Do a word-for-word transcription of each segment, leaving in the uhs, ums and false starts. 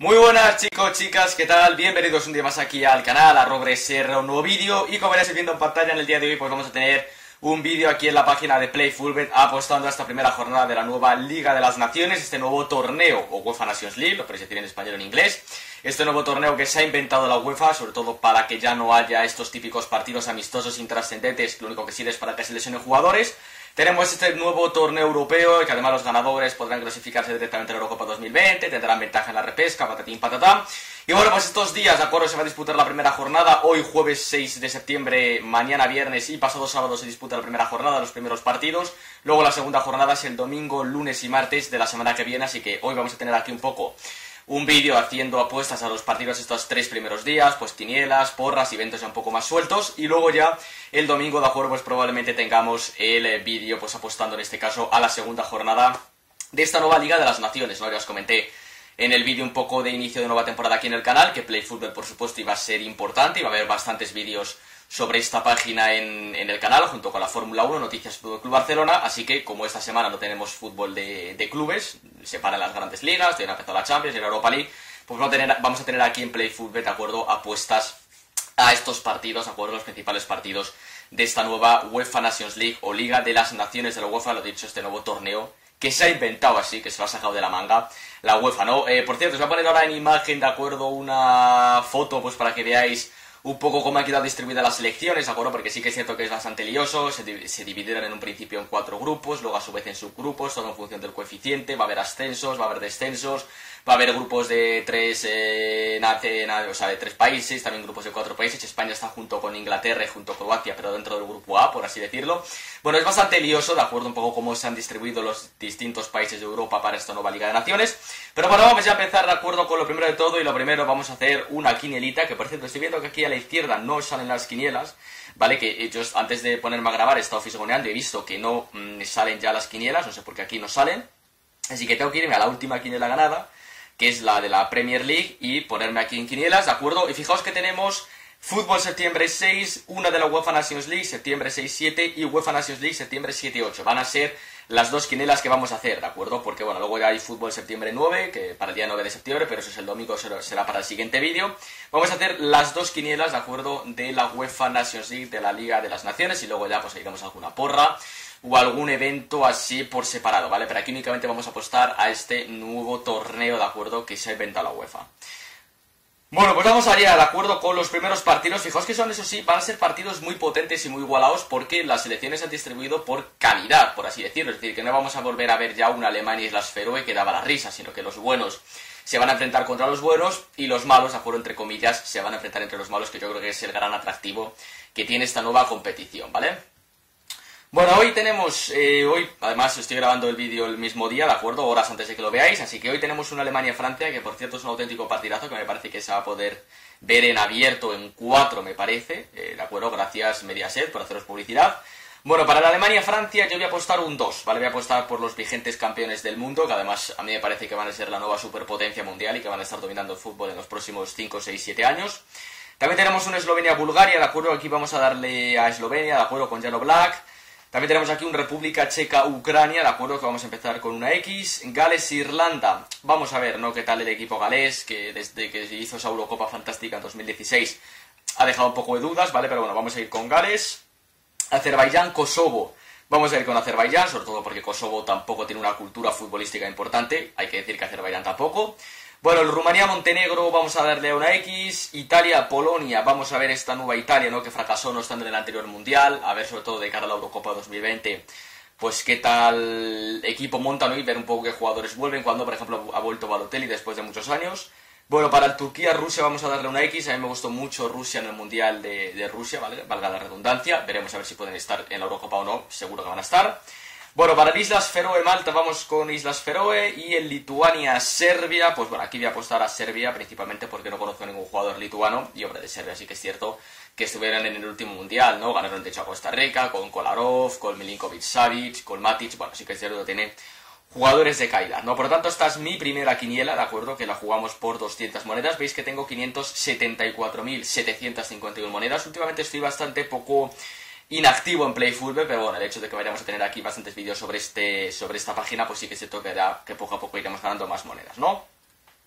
Muy buenas chicos, chicas, ¿qué tal? Bienvenidos un día más aquí al canal, a RobresR, un nuevo vídeo. Y como veréis viendo en pantalla en el día de hoy, pues vamos a tener un vídeo aquí en la página de PlayFootbet apostando a esta primera jornada de la nueva Liga de las Naciones, este nuevo torneo, o UEFA Nations League, lo podéis decir en español o en inglés. Este nuevo torneo que se ha inventado la UEFA, sobre todo para que ya no haya estos típicos partidos amistosos intrascendentes, lo único que sirve es para que se lesionen jugadores. Tenemos este nuevo torneo europeo, que además los ganadores podrán clasificarse directamente a la Eurocopa dos mil veinte, tendrán ventaja en la repesca, patatín patatán. Y bueno, pues estos días, de acuerdo, se va a disputar la primera jornada, hoy jueves seis de septiembre, mañana viernes y pasado sábado se disputa la primera jornada, los primeros partidos. Luego la segunda jornada es el domingo, lunes y martes de la semana que viene, así que hoy vamos a tener aquí un poco un vídeo haciendo apuestas a los partidos estos tres primeros días, pues quinielas, porras, eventos ya un poco más sueltos, y luego ya el domingo, de acuerdo, pues probablemente tengamos el vídeo pues apostando en este caso a la segunda jornada de esta nueva Liga de las Naciones, ¿no? Ya os comenté en el vídeo un poco de inicio de nueva temporada aquí en el canal, que PlayFootbet por supuesto iba a ser importante, iba a haber bastantes vídeos sobre esta página en, en el canal, junto con la Fórmula uno, Noticias Fútbol Club Barcelona, así que como esta semana no tenemos fútbol de, de clubes, se paran las grandes ligas, ya ha empezado la Champions y la Europa League, pues vamos a tener, vamos a tener aquí en PlayFootbet, de acuerdo, apuestas a estos partidos, de acuerdo, los principales partidos de esta nueva UEFA Nations League o Liga de las Naciones de la UEFA, lo dicho, este nuevo torneo que se ha inventado así, que se lo ha sacado de la manga la UEFA, ¿no? Eh, por cierto, os voy a poner ahora en imagen, de acuerdo, una foto, pues para que veáis un poco cómo han quedado distribuidas las selecciones, ¿de acuerdo? Porque sí que es cierto que es bastante lioso, se, se dividieron en un principio en cuatro grupos, luego a su vez en subgrupos, todo en función del coeficiente, va a haber ascensos, va a haber descensos, va a haber grupos de tres, eh, nace, nace, o sea, de tres países, también grupos de cuatro países. España está junto con Inglaterra y junto con Croacia, pero dentro del grupo A, por así decirlo. Bueno, es bastante lioso, de acuerdo, un poco cómo se han distribuido los distintos países de Europa para esta nueva Liga de Naciones. Pero bueno, vamos ya a empezar, de acuerdo, con lo primero de todo, y lo primero vamos a hacer una quinielita, que por cierto estoy viendo que aquí a la izquierda no salen las quinielas, ¿vale? Que yo antes de ponerme a grabar he estado fisgoneando y he visto que no mmm, salen ya las quinielas, no sé por qué aquí no salen. Así que tengo que irme a la última quiniela ganada, que es la de la Premier League, y ponerme aquí en quinielas, ¿de acuerdo? Y fijaos que tenemos fútbol septiembre seis, una de la UEFA Nations League, septiembre seis siete, y UEFA Nations League, septiembre siete ocho. Van a ser las dos quinielas que vamos a hacer, ¿de acuerdo? Porque, bueno, luego ya hay fútbol septiembre nueve, que para el día nueve de septiembre, pero eso es el domingo, será para el siguiente vídeo. Vamos a hacer las dos quinielas, ¿de acuerdo?, de la UEFA Nations League, de la Liga de las Naciones, y luego ya pues iremos a alguna porra o algún evento así por separado, ¿vale? Pero aquí únicamente vamos a apostar a este nuevo torneo, ¿de acuerdo?, que se ha inventado la UEFA. Bueno, pues vamos allá, de acuerdo con los primeros partidos. Fijaos que son, eso sí, van a ser partidos muy potentes y muy igualados, porque las selecciones se han distribuido por calidad, por así decirlo. Es decir, que no vamos a volver a ver ya una Alemania y Islas Feroe que daba la risa, sino que los buenos se van a enfrentar contra los buenos y los malos, de acuerdo, entre comillas, se van a enfrentar entre los malos, que yo creo que es el gran atractivo que tiene esta nueva competición, ¿vale? Bueno, hoy tenemos, eh, hoy además estoy grabando el vídeo el mismo día, ¿de acuerdo?, horas antes de que lo veáis, así que hoy tenemos una Alemania-Francia, que por cierto es un auténtico partidazo, que me parece que se va a poder ver en abierto en cuatro, me parece, eh, ¿de acuerdo?, gracias Mediaset por haceros publicidad. Bueno, para la Alemania-Francia yo voy a apostar un dos, ¿vale? Voy a apostar por los vigentes campeones del mundo, que además a mí me parece que van a ser la nueva superpotencia mundial y que van a estar dominando el fútbol en los próximos cinco, seis, siete años. También tenemos una Eslovenia-Bulgaria, ¿de acuerdo?, aquí vamos a darle a Eslovenia, ¿de acuerdo?, con Jan Oblak. También tenemos aquí un República Checa-Ucrania, ¿de acuerdo?, que vamos a empezar con una X. Gales-Irlanda, vamos a ver, ¿no?, qué tal el equipo galés, que desde que se hizo esa Eurocopa fantástica en dos mil dieciséis ha dejado un poco de dudas, ¿vale? Pero bueno, vamos a ir con Gales. Azerbaiyán-Kosovo, vamos a ir con Azerbaiyán, sobre todo porque Kosovo tampoco tiene una cultura futbolística importante, hay que decir que Azerbaiyán tampoco. Bueno, el Rumanía-Montenegro vamos a darle a una X. Italia-Polonia, vamos a ver esta nueva Italia, ¿no?, que fracasó no estando en el anterior Mundial, a ver sobre todo de cara a la Eurocopa dos mil veinte, pues qué tal equipo montan, ¿no?, y ver un poco qué jugadores vuelven, cuando por ejemplo ha vuelto Balotelli después de muchos años. Bueno, para el Turquía-Rusia vamos a darle una X, a mí me gustó mucho Rusia en el Mundial de, de Rusia, ¿vale?, valga la redundancia, veremos a ver si pueden estar en la Eurocopa o no, seguro que van a estar. Bueno, para el Islas Feroe-Malta vamos con Islas Feroe, y en Lituania-Serbia, pues bueno, aquí voy a apostar a Serbia principalmente porque no conozco a ningún jugador lituano, y hombre, de Serbia sí que es cierto que estuvieran en el último Mundial, ¿no? Ganaron de hecho a Costa Rica, con Kolarov, con Milinkovic-Savic, con Matic, bueno, sí que es cierto que tiene jugadores de calidad, ¿no? Por lo tanto, esta es mi primera quiniela, ¿de acuerdo?, que la jugamos por doscientas monedas. Veis que tengo quinientas setenta y cuatro mil setecientas cincuenta y uno monedas. Últimamente estoy bastante poco inactivo en PlayFootbet, pero bueno, el hecho de que vayamos a tener aquí bastantes vídeos sobre este sobre esta página, pues sí que se tocará que poco a poco iremos ganando más monedas, ¿no?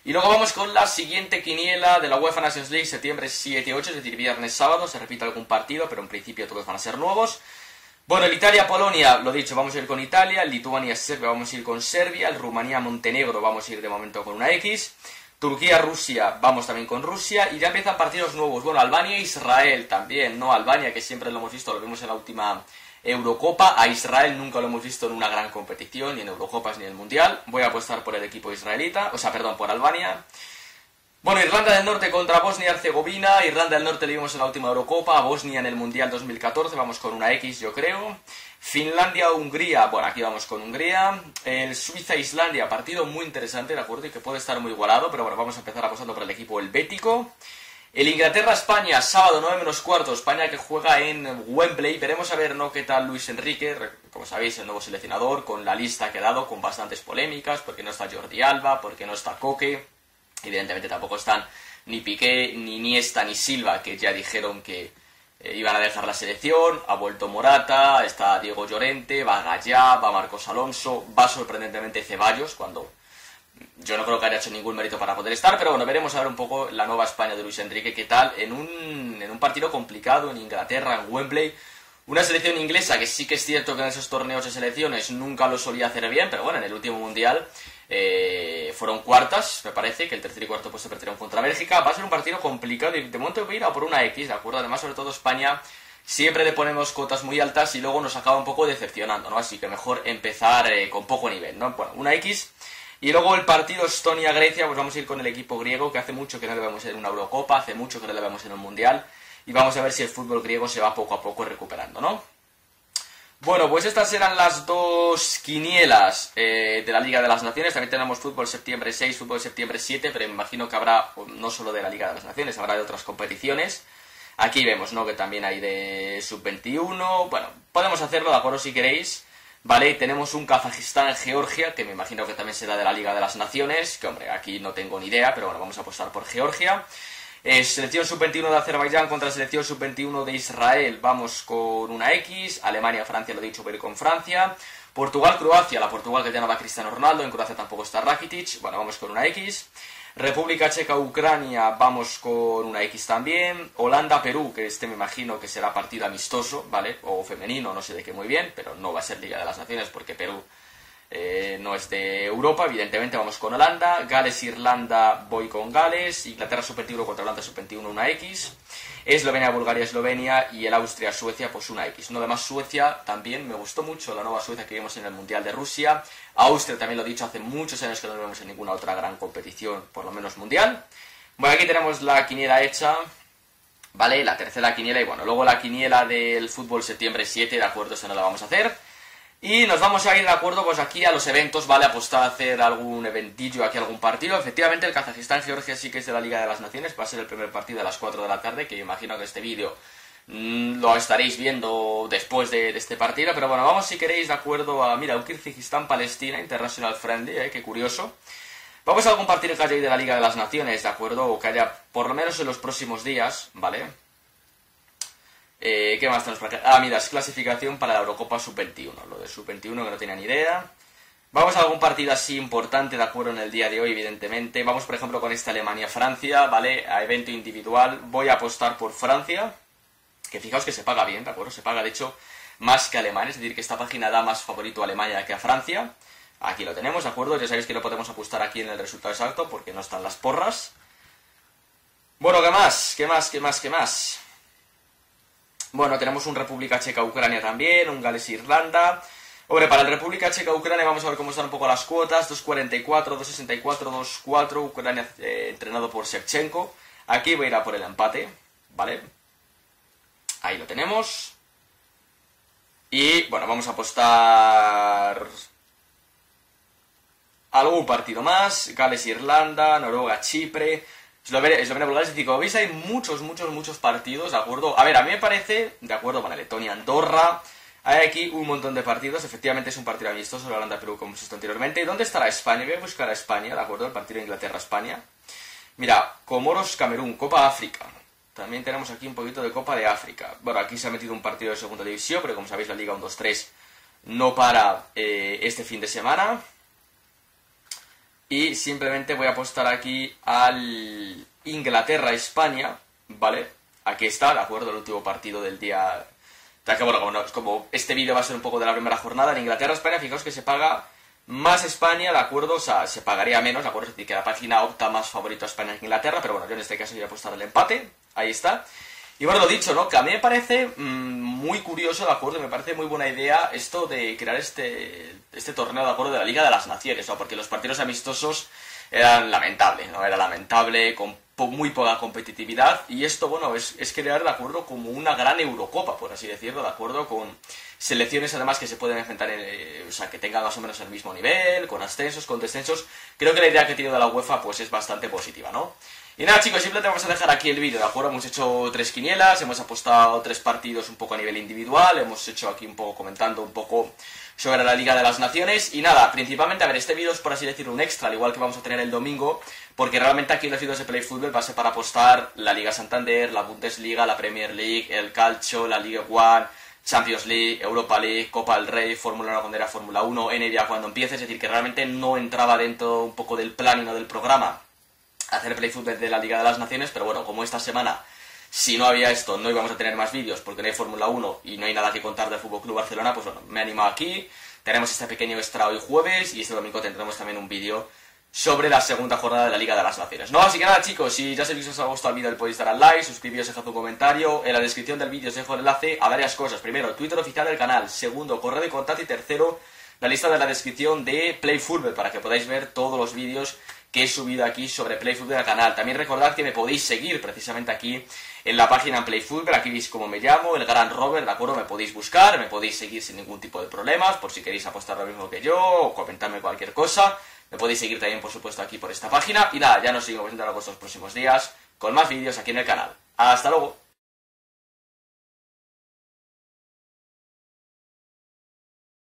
Y luego vamos con la siguiente quiniela de la UEFA Nations League, septiembre siete y ocho, es decir, viernes, sábado, se repite algún partido, pero en principio todos van a ser nuevos. Bueno, el Italia-Polonia, lo dicho, vamos a ir con Italia, el Lituania-Serbia vamos a ir con Serbia, el Rumanía-Montenegro vamos a ir de momento con una X, Turquía-Rusia vamos también con Rusia, y ya empiezan partidos nuevos. Bueno, Albania-Israel también, ¿no? Albania, que siempre lo hemos visto, lo vimos en la última Eurocopa, a Israel nunca lo hemos visto en una gran competición, ni en Eurocopas ni en el Mundial. Voy a apostar por el equipo israelita, o sea, perdón, por Albania. Bueno, Irlanda del Norte contra Bosnia-Herzegovina. Irlanda del Norte le vimos en la última Eurocopa, a Bosnia en el Mundial dos mil catorce, vamos con una X yo creo. Finlandia-Hungría, bueno, aquí vamos con Hungría. El Suiza-Islandia, partido muy interesante, de acuerdo, y que puede estar muy igualado, pero bueno, vamos a empezar apostando por el equipo helvético. El Inglaterra-España, sábado nueve menos cuarto, España que juega en Wembley. Veremos a ver, ¿no?, qué tal Luis Enrique, como sabéis, el nuevo seleccionador, con la lista que ha dado, con bastantes polémicas, porque no está Jordi Alba, porque no está Coque. Evidentemente tampoco están ni Piqué, ni Iniesta, ni Silva, que ya dijeron que eh, iban a dejar la selección. Ha vuelto Morata, está Diego Llorente, va Gallá, va Marcos Alonso, va sorprendentemente Ceballos, cuando yo no creo que haya hecho ningún mérito para poder estar, pero bueno, veremos a ver un poco la nueva España de Luis Enrique, qué tal, en un, en un partido complicado en Inglaterra, en Wembley. Una selección inglesa que sí que es cierto que en esos torneos de selecciones nunca lo solía hacer bien, pero bueno, en el último Mundial eh, fueron cuartas, me parece, que el tercer y cuarto puesto perdieron contra Bélgica. Va a ser un partido complicado y de momento voy a ir a por una X, ¿de acuerdo? Además, sobre todo España, siempre le ponemos cotas muy altas y luego nos acaba un poco decepcionando, ¿no? Así que mejor empezar eh, con poco nivel, ¿no? Bueno, una X. Y luego el partido Estonia-Grecia, pues vamos a ir con el equipo griego, que hace mucho que no le vemos en una Eurocopa, hace mucho que no le vemos en un Mundial. Y vamos a ver si el fútbol griego se va poco a poco recuperando, ¿no? Bueno, pues estas eran las dos quinielas eh, de la Liga de las Naciones. También tenemos fútbol septiembre seis, fútbol septiembre siete, pero me imagino que habrá no solo de la Liga de las Naciones, habrá de otras competiciones. Aquí vemos, ¿no?, que también hay de sub veintiuno. Bueno, podemos hacerlo, de acuerdo, si queréis. Vale, tenemos un Kazajistán-Georgia, que me imagino que también será de la Liga de las Naciones, que hombre, aquí no tengo ni idea, pero bueno, vamos a apostar por Georgia. Eh, selección sub veintiuno de Azerbaiyán contra selección sub veintiuno de Israel, vamos con una X. Alemania-Francia, lo he dicho, voy a ir con Francia. Portugal-Croacia, la Portugal que ya no va Cristiano Ronaldo, en Croacia tampoco está Rakitic, bueno, vamos con una X. República Checa-Ucrania, vamos con una X también. Holanda-Perú, que este me imagino que será partido amistoso, ¿vale? O femenino, no sé de qué muy bien, pero no va a ser Liga de las Naciones porque Perú eh, no es de Europa. Evidentemente vamos con Holanda. Gales-Irlanda, voy con Gales. Inglaterra sub veintiuno contra Holanda sub veintiuno, una X. Eslovenia-Bulgaria, Eslovenia. Y el Austria-Suecia, pues una X. No, además Suecia también me gustó mucho, la nueva Suecia que vimos en el Mundial de Rusia. Austria también lo he dicho, hace muchos años que no lo vemos en ninguna otra gran competición, por lo menos mundial. Bueno, aquí tenemos la quiniela hecha, ¿vale? La tercera quiniela y bueno, luego la quiniela del fútbol septiembre siete, de acuerdo, esa no la vamos a hacer. Y nos vamos a ir, de acuerdo, pues aquí a los eventos, ¿vale? Apostar a hacer algún eventillo, aquí algún partido. Efectivamente, el Kazajistán-Georgia sí que es de la Liga de las Naciones, va a ser el primer partido a las cuatro de la tarde, que imagino que este vídeo mmm, lo estaréis viendo después de, de este partido. Pero bueno, vamos si queréis, de acuerdo, a, mira, un Kirguistán-Palestina, International Friendly, ¿eh? Qué curioso. Vamos a algún partido que haya ahí de la Liga de las Naciones, ¿de acuerdo? O que haya, por lo menos en los próximos días, ¿vale? Eh, ¿Qué más tenemos para acá? Ah, mira, es clasificación para la Eurocopa sub veintiuno. Lo de sub veintiuno que no tenía ni idea. Vamos a algún partido así importante, de acuerdo, en el día de hoy, evidentemente. Vamos, por ejemplo, con esta Alemania-Francia, ¿vale? A evento individual. Voy a apostar por Francia. Que fijaos que se paga bien, ¿de acuerdo? Se paga, de hecho, más que Alemania. Es decir, que esta página da más favorito a Alemania que a Francia. Aquí lo tenemos, ¿de acuerdo? Ya sabéis que lo podemos apostar aquí en el resultado exacto, porque no están las porras. Bueno, ¿qué más? ¿Qué más? ¿Qué más? ¿Qué más? Bueno, tenemos un República Checa-Ucrania también, un Gales-Irlanda. Hombre, para el República Checa-Ucrania vamos a ver cómo están un poco las cuotas. dos cuarenta y cuatro, dos sesenta y cuatro, dos cuatro. Ucrania eh, entrenado por Shevchenko. Aquí voy a ir a por el empate, ¿vale? Ahí lo tenemos. Y, bueno, vamos a apostar algún partido más. Gales-Irlanda, Noruega-Chipre, Eslovenia-Bulgaria. Es decir, como veis, hay muchos, muchos, muchos partidos, ¿de acuerdo? A ver, a mí me parece, de acuerdo, bueno, Letonia-Andorra. Hay aquí un montón de partidos. Efectivamente es un partido amistoso, la Holanda-Perú, como hemos visto anteriormente. ¿Dónde estará España? Voy a buscar a España, ¿de acuerdo? El partido de Inglaterra-España. Mira, Comoros-Camerún, Copa África. También tenemos aquí un poquito de Copa de África. Bueno, aquí se ha metido un partido de segunda división, pero como sabéis la Liga uno dos tres no para eh, este fin de semana. Y simplemente voy a apostar aquí al Inglaterra-España, ¿vale? Aquí está, de acuerdo, el último partido del día. Ya que bueno, como, no, como este vídeo va a ser un poco de la primera jornada, en Inglaterra-España, fijaos que se paga más España, ¿de acuerdo? O sea, se pagaría menos, ¿de acuerdo? Es decir, que la página opta más favorito a España que Inglaterra, pero bueno, yo en este caso voy a apostar el empate, ahí está. Y bueno, lo dicho, ¿no? Que a mí me parece mmm, muy curioso, ¿de acuerdo? Me parece muy buena idea esto de crear este, este torneo, ¿de acuerdo? De la Liga de las Naciones, ¿no? Porque los partidos amistosos eran lamentables, ¿no? Era lamentable, con po muy poca competitividad, y esto, bueno, es, es crear, ¿de acuerdo? Como una gran Eurocopa, por así decirlo, ¿de acuerdo? Con selecciones, además, que se pueden enfrentar, en, eh, o sea, que tengan más o menos el mismo nivel, con ascensos, con descensos. Creo que la idea que he tenido de la UEFA, pues, es bastante positiva, ¿no? Y nada, chicos, simplemente vamos a dejar aquí el vídeo, ¿de acuerdo? Hemos hecho tres quinielas, hemos apostado tres partidos un poco a nivel individual, hemos hecho aquí un poco comentando un poco sobre la Liga de las Naciones, y nada, principalmente, a ver, este vídeo es, por así decirlo, un extra, al igual que vamos a tener el domingo, porque realmente aquí en los vídeos de Play Football va a ser para apostar la Liga Santander, la Bundesliga, la Premier League, el Calcio, la Liga One, Champions League, Europa League, Copa del Rey, Fórmula uno cuando era Fórmula uno, N B A cuando empiece, es decir, que realmente no entraba dentro un poco del plan y no del programa hacer Play Football de la Liga de las Naciones, pero bueno, como esta semana, si no había esto, no íbamos a tener más vídeos porque no hay Fórmula uno y no hay nada que contar del F C Barcelona, pues bueno, me he animado aquí, tenemos este pequeño extra hoy jueves y este domingo tendremos también un vídeo sobre la segunda jornada de la Liga de las Naciones, ¿no? Así que nada, chicos, si ya sabéis que os ha gustado el vídeo, podéis dar al like, suscribiros, dejad un comentario, en la descripción del vídeo os dejo el enlace a varias cosas. Primero, Twitter oficial del canal, segundo, correo de contacto, y tercero, la lista de la descripción de Play Football para que podáis ver todos los vídeos que he subido aquí sobre Play Football al canal. También recordad que me podéis seguir precisamente aquí en la página Play Football, aquí veis cómo me llamo, el gran Robert, ¿de acuerdo? Me podéis buscar, me podéis seguir sin ningún tipo de problemas, por si queréis apostar lo mismo que yo, o comentarme cualquier cosa. Me podéis seguir también, por supuesto, aquí por esta página. Y nada, ya nos seguimos viendo en los próximos días con más vídeos aquí en el canal. ¡Hasta luego!